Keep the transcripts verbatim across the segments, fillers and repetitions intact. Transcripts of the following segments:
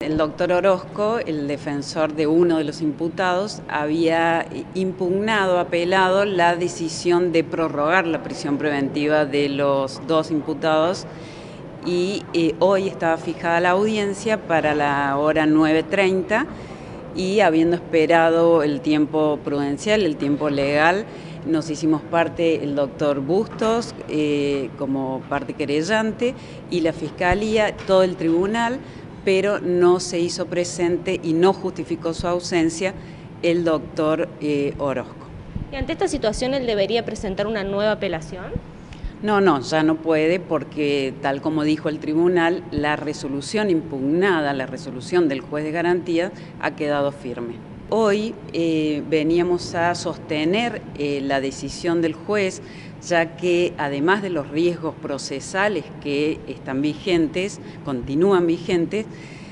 El doctor Orozco, el defensor de uno de los imputados, había impugnado, apelado la decisión de prorrogar la prisión preventiva de los dos imputados y eh, hoy estaba fijada la audiencia para la hora nueve treinta y habiendo esperado el tiempo prudencial, el tiempo legal, nos hicimos parte el doctor Bustos eh, como parte querellante y la Fiscalía, todo el tribunal, pero no se hizo presente y no justificó su ausencia el doctor eh, Orozco. ¿Y ante esta situación él debería presentar una nueva apelación? No, no, ya no puede porque, tal como dijo el tribunal, la resolución impugnada, la resolución del juez de garantía, ha quedado firme. Hoy eh, veníamos a sostener eh, la decisión del juez, ya que además de los riesgos procesales que están vigentes, continúan vigentes,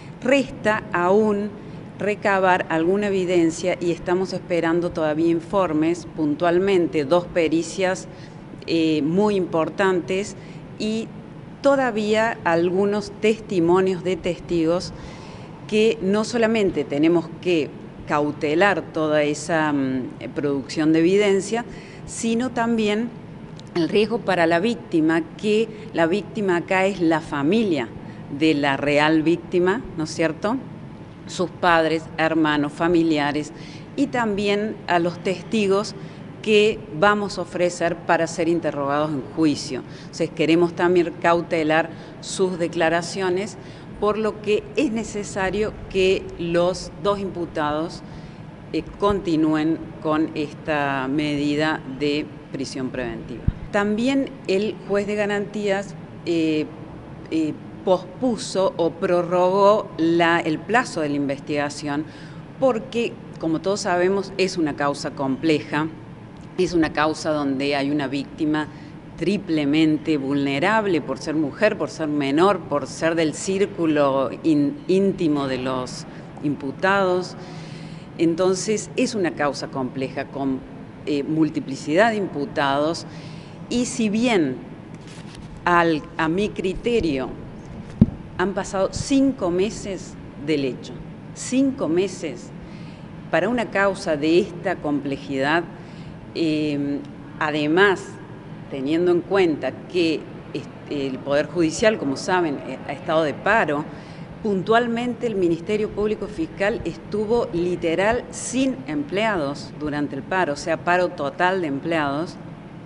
resta aún recabar alguna evidencia y estamos esperando todavía informes, puntualmente dos pericias eh, muy importantes y todavía algunos testimonios de testigos que no solamente tenemos que cautelar toda esa um, producción de evidencia, sino también el riesgo para la víctima, que la víctima acá es la familia de la real víctima, ¿no es cierto? Sus padres, hermanos, familiares y también a los testigos que vamos a ofrecer para ser interrogados en juicio. Entonces queremos también cautelar sus declaraciones, por lo que es necesario que los dos imputados eh, continúen con esta medida de prisión preventiva. También el juez de garantías eh, eh, pospuso o prorrogó la, el plazo de la investigación porque, como todos sabemos, es una causa compleja, es una causa donde hay una víctima triplemente vulnerable por ser mujer, por ser menor, por ser del círculo in, íntimo de los imputados. Entonces es una causa compleja con eh, multiplicidad de imputados y si bien al, a mi criterio han pasado cinco meses del hecho, cinco meses para una causa de esta complejidad, eh, además teniendo en cuenta que el Poder Judicial, como saben, ha estado de paro, puntualmente el Ministerio Público Fiscal estuvo literal sin empleados durante el paro, o sea, paro total de empleados,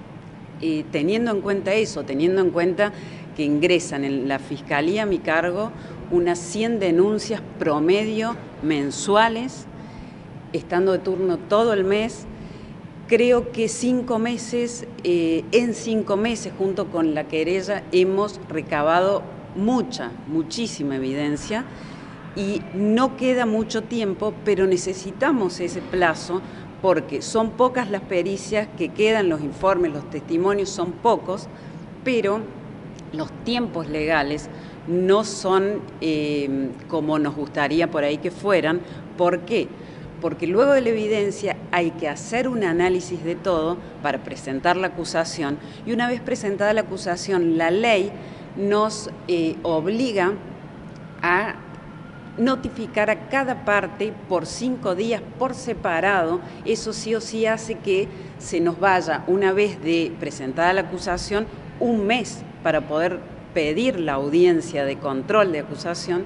y teniendo en cuenta eso, teniendo en cuenta que ingresan en la Fiscalía a mi cargo unas cien denuncias promedio mensuales, estando de turno todo el mes. Creo que cinco meses, eh, en cinco meses, junto con la querella, hemos recabado mucha, muchísima evidencia y no queda mucho tiempo, pero necesitamos ese plazo porque son pocas las pericias que quedan, los informes, los testimonios son pocos, pero los tiempos legales no son eh, como nos gustaría por ahí que fueran. ¿Por qué? Porque luego de la evidencia hay que hacer un análisis de todo para presentar la acusación y una vez presentada la acusación, la ley nos eh, obliga a notificar a cada parte por cinco días por separado. Eso sí o sí hace que se nos vaya, una vez de presentada la acusación, un mes para poder pedir la audiencia de control de acusación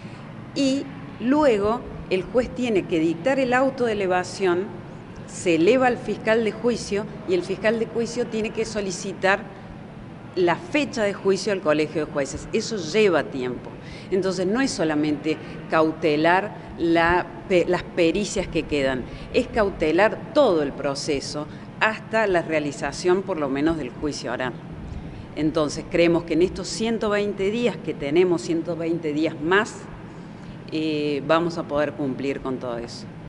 y luego el juez tiene que dictar el auto de elevación, se eleva al fiscal de juicio y el fiscal de juicio tiene que solicitar la fecha de juicio al colegio de jueces. Eso lleva tiempo. Entonces no es solamente cautelar la, las pericias que quedan, es cautelar todo el proceso hasta la realización por lo menos del juicio oral. Entonces creemos que en estos ciento veinte días que tenemos, ciento veinte días más, Eh, vamos a poder cumplir con todo eso.